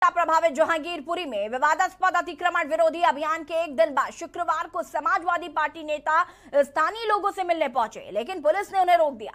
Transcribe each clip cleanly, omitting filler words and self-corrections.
प्रभावित जहांगीरपुरी में विवादास्पद अतिक्रमण विरोधी अभियान के एक दिन बाद शुक्रवार को समाजवादी पार्टी नेता स्थानीय लोगों से मिलने पहुंचे, लेकिन पुलिस ने उन्हें रोक दिया।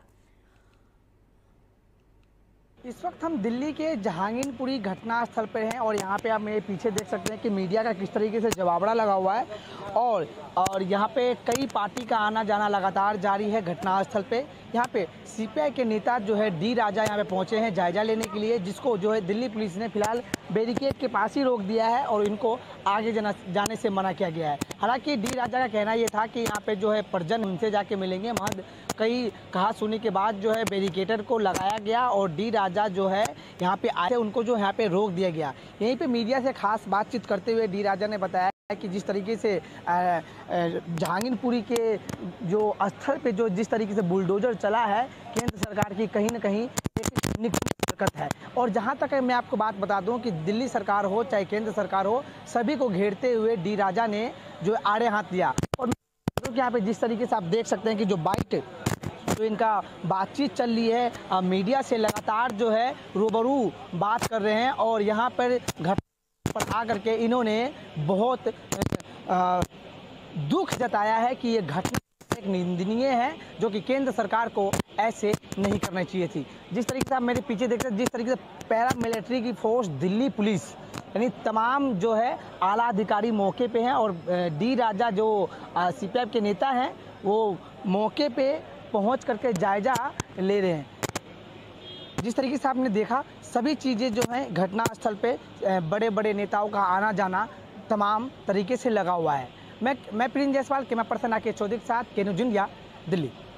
इस वक्त हम दिल्ली के जहांगीरपुरी घटना स्थल पर हैं और यहाँ पे आप मेरे पीछे देख सकते हैं कि मीडिया का किस तरीके से जवाबड़ा लगा हुआ है और यहाँ पे कई पार्टी का आना जाना लगातार जारी है घटना स्थल पे। यहाँ पे सीपीआई के नेता जो है डी राजा यहाँ पे पहुँचे हैं जायजा लेने के लिए, जिसको जो है दिल्ली पुलिस ने फिलहाल बैरिकेड के पास ही रोक दिया है और इनको आगे जाने से मना किया गया है। हालांकि डी राजा का कहना ये था कि यहाँ पे जो है परिजन उनसे जाके मिलेंगे, महज कई कहा सुनी के बाद जो है बैरिकेटर को लगाया गया और डी राजा जो है यहाँ पे आए, उनको जो यहाँ पे रोक दिया गया। यहीं पे मीडिया से खास बातचीत करते हुए डी राजा ने बताया कि जिस तरीके से जहांगीरपुरी के जो स्थल पे जो जिस तरीके से बुलडोजर चला है, केंद्र सरकार की कहीं न कहीं एक निकट हरकत है। और जहां तक मैं आपको बात बता दूं कि दिल्ली सरकार हो चाहे केंद्र सरकार हो, सभी को घेरते हुए डी राजा ने जो आड़े हाथ दिया। और यहाँ पे जिस तरीके से आप देख सकते हैं कि जो बाइट जो इनका बातचीत चल रही है, मीडिया से लगातार जो है रूबरू बात कर रहे हैं और यहाँ पर पर आकर के इन्होंने बहुत दुख जताया है कि ये घटना एक निंदनीय है, जो कि केंद्र सरकार को ऐसे नहीं करना चाहिए थी। जिस तरीके से आप मेरे पीछे देख रहे हैं, जिस तरीके से पैरा मिलिट्री की फोर्स दिल्ली पुलिस यानी तमाम जो है आला अधिकारी मौके पे हैं और डी राजा जो सीपीआई के नेता हैं वो मौके पे पहुंच करके जायजा ले रहे हैं। जिस तरीके से आपने देखा, सभी चीज़ें जो हैं घटनास्थल पे बड़े बड़े नेताओं का आना जाना तमाम तरीके से लगा हुआ है। मैं प्रिंस जायसवाल, कैमरा पर्सन आके चौधरी के साथ, के न्यूज़ इंडिया, दिल्ली।